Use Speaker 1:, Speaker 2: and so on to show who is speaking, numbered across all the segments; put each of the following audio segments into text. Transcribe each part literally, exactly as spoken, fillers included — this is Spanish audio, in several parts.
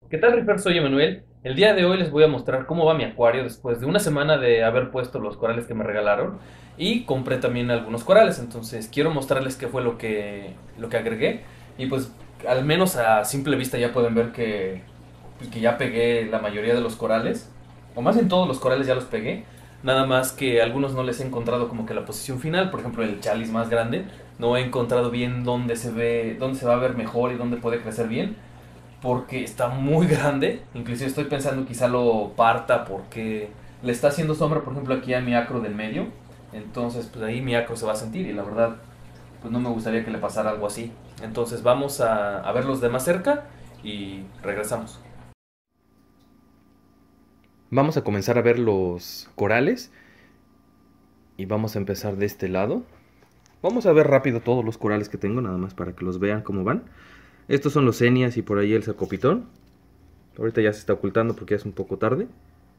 Speaker 1: ¿Qué tal, Riffer? Soy Emanuel. El día de hoy les voy a mostrar cómo va mi acuario después de una semana de haber puesto los corales que me regalaron y compré también algunos corales. Entonces quiero mostrarles qué fue lo que, lo que agregué y pues al menos a simple vista ya pueden ver que, pues, que ya pegué la mayoría de los corales, o más bien todos los corales ya los pegué. Nada más que algunos no les he encontrado como que la posición final. Por ejemplo, el chaliz más grande no he encontrado bien dónde se ve, dónde se va a ver mejor y dónde puede crecer bien porque está muy grande. Inclusive estoy pensando quizá lo parta porque le está haciendo sombra, por ejemplo, aquí a mi acro del medio. Entonces, pues ahí mi acro se va a sentir y la verdad, pues no me gustaría que le pasara algo así. Entonces vamos a, a verlos de más cerca y regresamos. Vamos a comenzar a ver los corales y vamos a empezar de este lado. Vamos a ver rápido todos los corales que tengo, nada más para que los vean cómo van. Estos son los enias y por ahí el sacopitón. Ahorita ya se está ocultando porque ya es un poco tarde.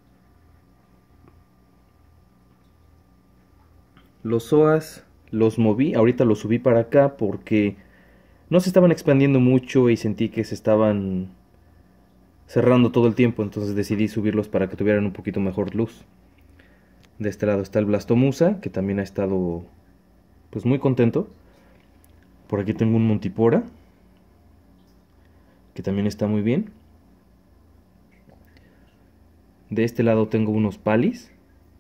Speaker 1: Los S O As los moví, ahorita los subí para acá porque no se estaban expandiendo mucho y sentí que se estaban cerrando todo el tiempo, entonces decidí subirlos para que tuvieran un poquito mejor luz. De este lado está el Blastomusa, que también ha estado pues muy contento. Por aquí tengo un Montipora, que también está muy bien. De este lado tengo unos Palis.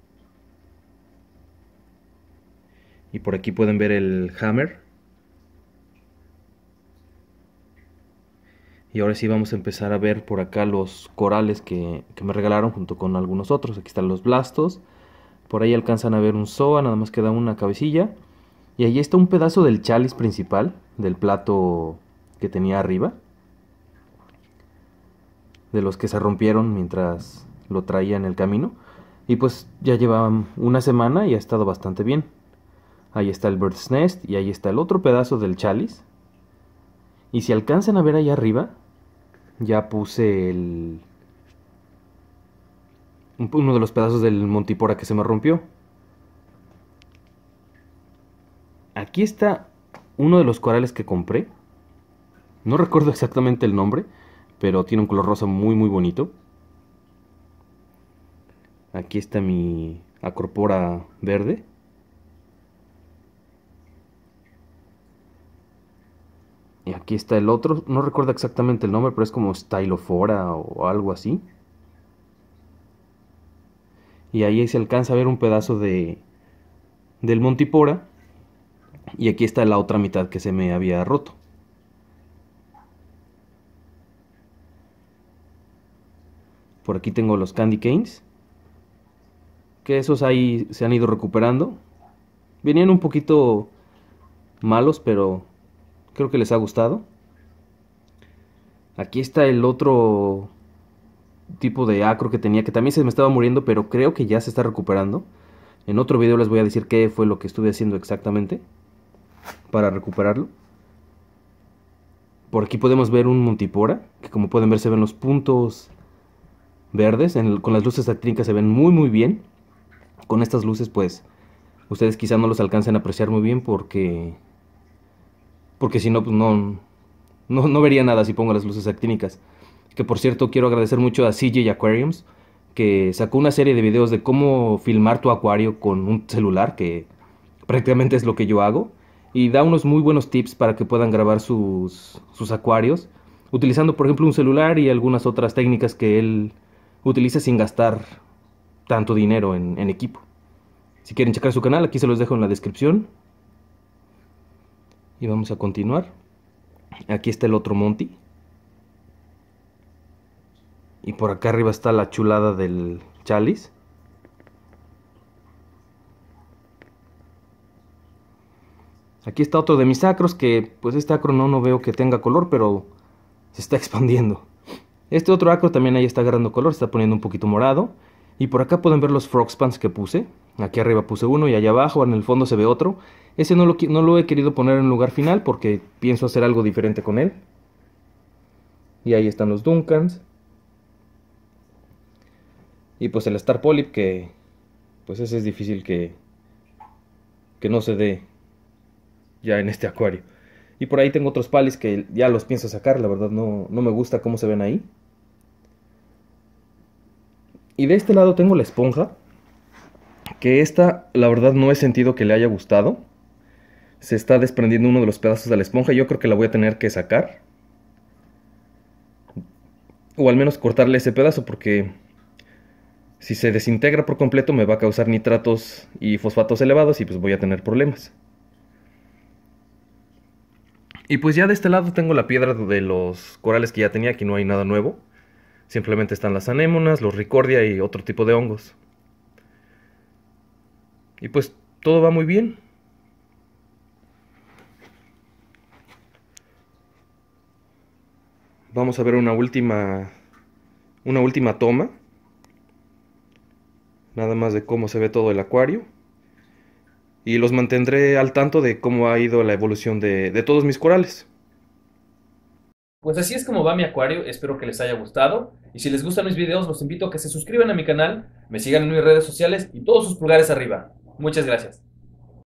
Speaker 1: Y por aquí pueden ver el Hammer. Y ahora sí vamos a empezar a ver por acá los corales que, que me regalaron junto con algunos otros. Aquí están los Blastos. Por ahí alcanzan a ver un S O A, nada más queda una cabecilla. Y ahí está un pedazo del chaliz principal, del plato que tenía arriba. De los que se rompieron mientras lo traía en el camino. Y pues ya lleva una semana y ha estado bastante bien. Ahí está el Bird's Nest y ahí está el otro pedazo del chaliz. Y si alcanzan a ver ahí arriba, ya puse el... uno de los pedazos del Montipora que se me rompió. Aquí está uno de los corales que compré. No recuerdo exactamente el nombre, pero tiene un color rosa muy muy bonito. Aquí está mi Acropora verde. Y aquí está el otro, no recuerdo exactamente el nombre, pero es como Stylophora o algo así. Y ahí se alcanza a ver un pedazo de del Montipora. Y aquí está la otra mitad que se me había roto. Por aquí tengo los Candy Canes, que esos ahí se han ido recuperando. Venían un poquito malos, pero creo que les ha gustado. Aquí está el otro tipo de acro que tenía, que también se me estaba muriendo, pero creo que ya se está recuperando. En otro video les voy a decir qué fue lo que estuve haciendo exactamente para recuperarlo. Por aquí podemos ver un Montipora, que como pueden ver se ven los puntos verdes. En el, con las luces acrílicas se ven muy muy bien. Con estas luces pues ustedes quizá no los alcancen a apreciar muy bien porque porque si no pues no, no no vería nada si pongo las luces actínicas. Que por cierto quiero agradecer mucho a C J Aquariums, que sacó una serie de videos de cómo filmar tu acuario con un celular, que prácticamente es lo que yo hago, y da unos muy buenos tips para que puedan grabar sus, sus acuarios, utilizando por ejemplo un celular y algunas otras técnicas que él utiliza sin gastar tanto dinero en, en equipo. Si quieren checar su canal, aquí se los dejo en la descripción. Y vamos a continuar. Aquí está el otro Monty. Y por acá arriba está la chulada del Chalice. Aquí está otro de mis acros que pues este acro no, no veo que tenga color, pero se está expandiendo. Este otro acro también ahí está agarrando color, se está poniendo un poquito morado. Y por acá pueden ver los Frogspans que puse. Aquí arriba puse uno y allá abajo en el fondo se ve otro. Ese no lo, no lo he querido poner en lugar final porque pienso hacer algo diferente con él. Y ahí están los Duncans. Y pues el Star Polyp que pues ese es difícil que, que no se dé ya en este acuario. Y por ahí tengo otros palis que ya los pienso sacar, la verdad no, no me gusta cómo se ven ahí.
Speaker 2: Y de este lado tengo la esponja, que esta la verdad no he sentido que le haya gustado. Se está desprendiendo uno de los pedazos de la esponja, yo creo que la voy a tener que sacar. O al menos cortarle ese pedazo porque si se desintegra por completo me va a causar nitratos y fosfatos elevados y pues voy a tener problemas. Y pues ya de este lado tengo la piedra de los corales que ya tenía, aquí no hay nada nuevo. Simplemente están las anémonas, los ricordia y otro tipo de hongos. Y pues todo va muy bien. Vamos a ver una última una última toma, nada más de cómo se ve todo el acuario. Y los mantendré al tanto de cómo ha ido la evolución de, de todos mis corales.
Speaker 1: Pues así es como va mi acuario, espero que les haya gustado. Y si les gustan mis videos, los invito a que se suscriban a mi canal, me sigan en mis redes sociales y todos sus pulgares arriba. Muchas gracias.